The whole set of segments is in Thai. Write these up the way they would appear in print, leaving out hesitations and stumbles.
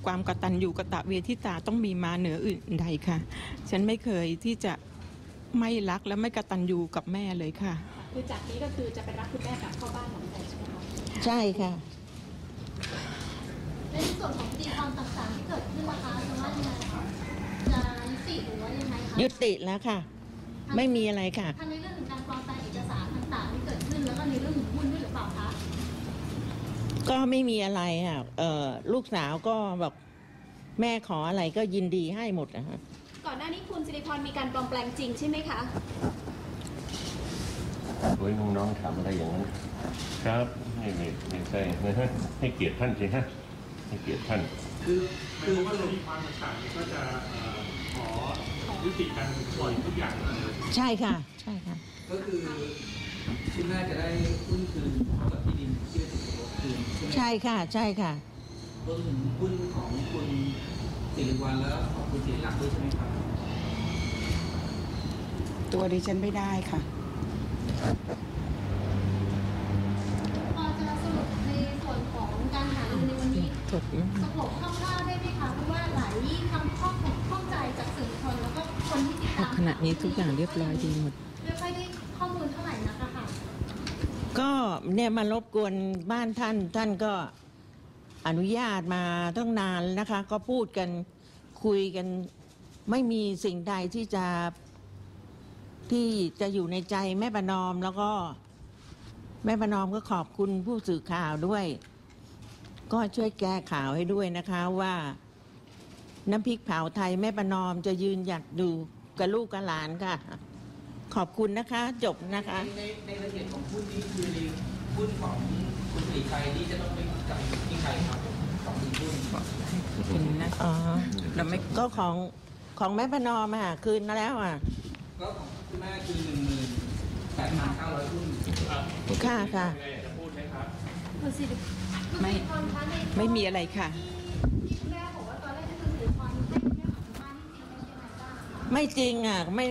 ความกตัญญูกตเวทิตาต้องมีมาเหนืออื่นใดค่ะฉันไม่เคยที่จะไม่รักและไม่กตัญญูกับแม่เลยค่ะคือจากนี้ก็คือจะไปรับคุณแม่กลับเข้าบ้านหลังแต่ใช่ไหมคะใช่ค่ะในส่วนของคดีความต่างๆที่เกิดขึ้นนะคะจะว่ายังไงคะจะยุติหรือว่ายังไงคะยุติแล้วค่ะไม่มีอะไรค่ะทั้งในเรื่องของการปลอมแปลงเอกสารต่างๆที่เกิดขึ้นแล้วก็ในเรื่องของหุ้นด้วยหรือเปล่าคะก็ไม่มีอะไรค่ะลูกสาวก็บอกแม่ขออะไรก็ยินดีให้หมดนะคะก่อนหน้านี้คุณสิริพรมีการปลอมแปลงจริงใช่ไหมคะโอ้ยน้องๆถามอะไรอย่างนั้นครับไม่ใช่นะฮะให้เกียรติท่านสิฮะให้เกียรติท่านคือว่าจะมีความต่างๆก็จะขอยุติการปล่อยทุกอย่างเลยใช่ค่ะใช่ค่ะก็คือคุณแม่จะได้หุ้นคืนกับที่ดินที่เป็นสิทธิคืนใช่ค่ะใช่ค่ะรวมถึงหุ้นของคุณสิริวัลและของคุณสิริลักษณ์ด้วยใช่ไหมครับตัวดิฉันไม่ได้ค่ะพอจะสรุปในส่วนของการหารือในวันนี้สรุปคร่าวๆได้ไหมคะเพราะว่าหลายคำข้องใจจากสื่อมวลชนแล้วก็คนที่ติดตามขณะนี้ทุกอย่างเรียบร้อยดีหมดไม่ค่อยได้ข้อมูลเท่าไหร่นักค่ะก็เนี่ยมารบกวนบ้านท่านก็อนุญาตมาตั้งนานนะคะก็พูดกันคุยกันไม่มีสิ่งใดที่จะอยู่ในใจแม่ประนอมแล้วก็แม่ประนอมก็ขอบคุณผู้สื่อข่าวด้วยก็ช่วยแก้ข่าวให้ด้วยนะคะว่าน้ำพริกเผาไทยแม่ประนอมจะยืนหยัดดูกับลูกกับหลานค่ะขอบคุณนะคะจบนะคะในรายละเอียดของหุ้นนี้คือหุ้นของคุณสิริชัยที่จะต้องไปกับที่ใครครับของหุ้นเป็นนะเราไม่ก็ของแม่ประนอมค่ะคืนมาแล้วก็ของคุณแม่คือ18,900 หุ้นค่ะค่ะจะพูดไหมครับคุณสิริไม่มีอะไรค่ะที่คุณแม่บอกว่าตอนแรกที่คุณสิริพรให้คุณแม่ของบ้านที่จริงเป็นยังไงบ้างไม่จริงไม่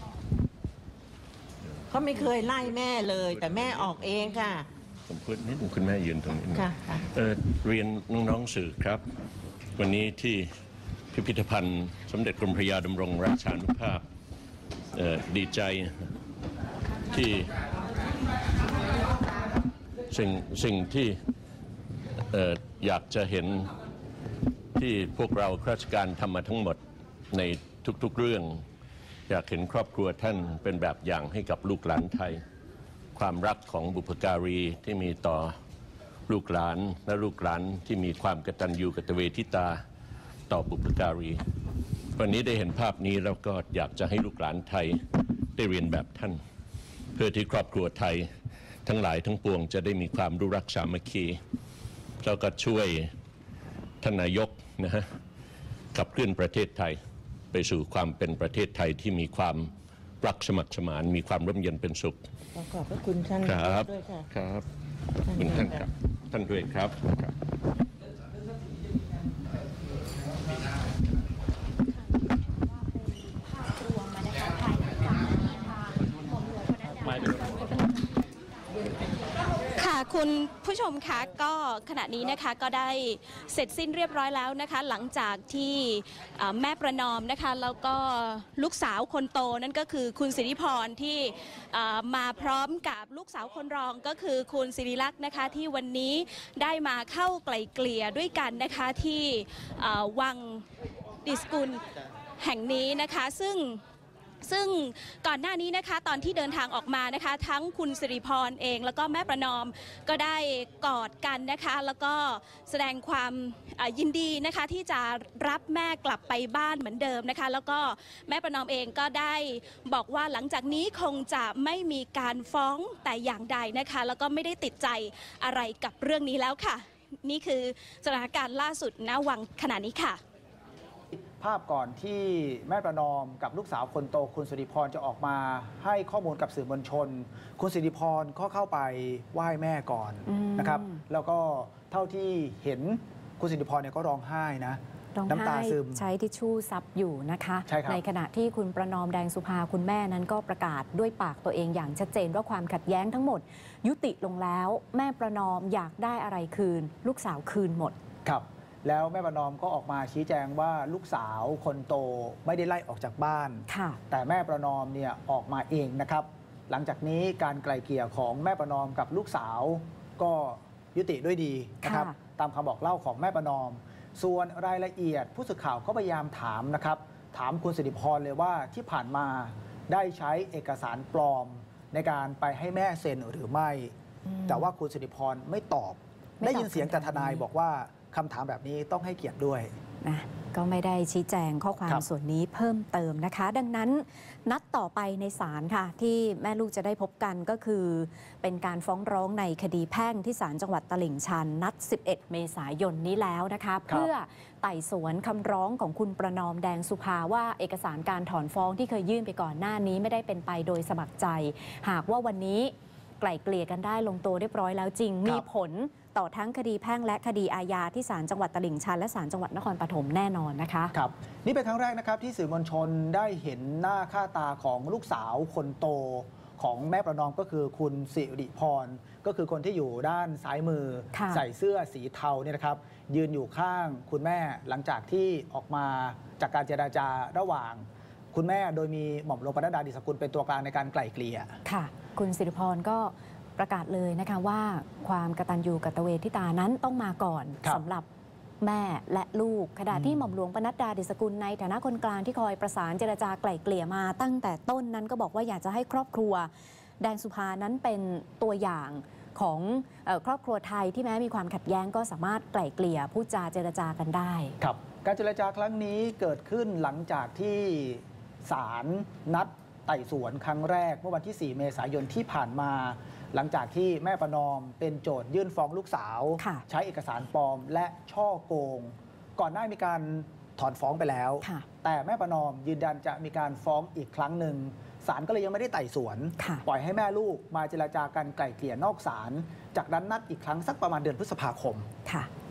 เขาไม่เคยไล่แม่เลยแต่แม่ออกเองค่ะผมพูดนิดนึงคุณแม่ยืนตรงนี้ค่ะเรียนน้องๆสื่อครับวันนี้ที่พิพิธภัณฑ์สมเด็จกรมพระยาดำรงราชานุภาพดีใจที่สิ่งที่อยากจะเห็นที่พวกเราข้าราชการทำมาทั้งหมดในทุกๆเรื่องอยากเห็นครอบครัวท่านเป็นแบบอย่างให้กับลูกหลานไทยความรักของบุพการีที่มีต่อลูกหลานและลูกหลานที่มีความกตัญญูกตเวทิตาต่อบุพการีวันนี้ได้เห็นภาพนี้แล้วก็อยากจะให้ลูกหลานไทยได้เรียนแบบท่านเพื่อที่ครอบครัวไทยทั้งหลายทั้งปวงจะได้มีความรู้รักสามัคคีแล้วก็ช่วยท่านนายกนะฮะขับเคลื่อนประเทศไทยไปสู่ความเป็นประเทศไทยที่มีความรักสมัครสมานมีความร่มเย็นเป็นสุขขอบพระคุณท่านด้วยค่ะครับคุณท่านครับท่านด้วยครับค่ะคุณผู้ชมคะก็ขณะนี้นะคะก็ได้เสร็จสิ้นเรียบร้อยแล้วนะคะหลังจากที่แม่ประนอมนะคะแล้วก็ลูกสาวคนโตนั่นก็คือคุณสิริพรที่มาพร้อมกับลูกสาวคนรองก็คือคุณสิริลักษณ์นะคะที่วันนี้ได้มาเข้าไกล่เกลี่ยด้วยกันนะคะที่วังดิสกุลแห่งนี้นะคะซึ่งก่อนหน้านี้นะคะตอนที่เดินทางออกมานะคะทั้งคุณสิริพรเองแล้วก็แม่ประนอมก็ได้กอดกันนะคะแล้วก็แสดงความยินดีนะคะที่จะรับแม่กลับไปบ้านเหมือนเดิมนะคะแล้วก็แม่ประนอมเองก็ได้บอกว่าหลังจากนี้คงจะไม่มีการฟ้องแต่อย่างใดนะคะแล้วก็ไม่ได้ติดใจอะไรกับเรื่องนี้แล้วค่ะนี่คือสถานการณ์ล่าสุดณวังขณะนี้ค่ะภาพก่อนที่แม่ประนอมกับลูกสาวคนโตคุณสิริพรจะออกมาให้ข้อมูลกับสื่อมวลชนคุณสิริพรก็เข้าไปไหว้แม่ก่อนนะครับแล้วก็เท่าที่เห็นคุณสิริพรเนี่ยก็ร้องไห้นะน้ำตาซึมใช้ทิชชู่ซับอยู่นะคะในขณะที่คุณประนอมแดงสุภาคุณแม่นั้นก็ประกาศด้วยปากตัวเองอย่างชัดเจนว่าความขัดแย้งทั้งหมดยุติลงแล้วแม่ประนอมอยากได้อะไรคืนลูกสาวคืนหมดครับแล้วแม่ประนอมก็ออกมาชี้แจงว่าลูกสาวคนโตไม่ได้ไล่ออกจากบ้านค่ะแต่แม่ประนอมเนี่ยออกมาเองนะครับ หลังจากนี้การไกล่เกลี่ยของแม่ประนอมกับลูกสาวก็ยุติด้วยดีนะครับค่ะตามคำบอกเล่าของแม่ประนอม ส่วนรายละเอียดผู้สื่อข่าวก็พยายามถามนะครับ ถามคุณสิริพรเลยว่าที่ผ่านมาได้ใช้เอกสารปลอมในการไปให้แม่เซ็นหรือไม่ แต่ว่าคุณสิริพรไม่ตอบไม่ตอบได้ยินเสียงจากทนายคำถามนี้บอกว่าคำถามแบบนี้ต้องให้เกียรติด้วยนะก็ไม่ได้ชี้แจงข้อความครับส่วนนี้เพิ่มเติมนะคะ ดังนั้นนัดต่อไปในศาลค่ะ ที่แม่ลูกจะได้พบกันก็คือ เป็นการฟ้องร้องในคดีแพ่งที่ศาลจังหวัดตลิ่งชันนัด 11 เมษายนนี้แล้วนะคะ เพื่อไต่สวนคำร้องของคุณประนอมแดงสุภาว่าเอกสารการถอนฟ้องที่เคยยื่นไปก่อนหน้านี้ไม่ได้เป็นไปโดยสมัครใจ หากว่าวันนี้ไกล่เกลี่ยกันได้ลงตัวเรียบร้อยแล้วจริง มีผลต่อทั้งคดีแพ่งและคดีอาญาที่ศาลจังหวัดตลิ่งชันและศาลจังหวัดนครปฐมแน่นอนนะคะครับนี่เป็นครั้งแรกนะครับที่สื่อมวลชนได้เห็นหน้าค่าตาของลูกสาวคนโตของแม่ประนอมก็คือคุณสิริพรก็คือคนที่อยู่ด้านซ้ายมือค่ะใส่เสื้อสีเทาเนี่ยนะครับ ยืนอยู่ข้างคุณแม่หลังจากที่ออกมาจากการเจรจาระหว่าง คุณแม่โดยมีหม่อมหลวงปนัดดาดิษฐกุลเป็นตัวกลางในการไกล่เกลี่ยค่ะ คุณสิริพรก็ประกาศเลยนะคะว่าความกตัญญูกตเวทิตานั้นต้องมาก่อนครับสำหรับแม่และลูกขณะที่หม่อมหลวงปนัดดาดิษฐกุลในฐานะคนกลางที่คอยประสานเจรจาไกล่เกลี่ยมาตั้งแต่ต้นนั้นก็บอกว่าอยากจะให้ครอบครัวแดงสุภานั้นเป็นตัวอย่างของครอบครัวไทยที่แม้มีความขัดแย้งก็สามารถไกล่เกลี่ยพูดจาเจรจากันได้ครับการเจรจาครั้งนี้เกิดขึ้นหลังจากที่ศาลนัดไต่สวนครั้งแรกเมื่อวันที่ 4 เมษายนที่ผ่านมา หลังจากที่แม่ประนอมเป็นโจทยื่นฟ้องลูกสาวค่ะใช้เอกสารปลอมและช่อโกง ก่อนหน้ามีการถอนฟ้องไปแล้วค่ะแต่แม่ประนอมยืนยันจะมีการฟ้องอีกครั้งหนึ่งศาลก็เลยยังไม่ได้ไต่สวนค่ะปล่อยให้แม่ลูกมาเจรจากันไกล่เกลี่ยนอกศาลจากนั้นนัดอีกครั้งสักประมาณเดือนพฤษภาคมค่ะ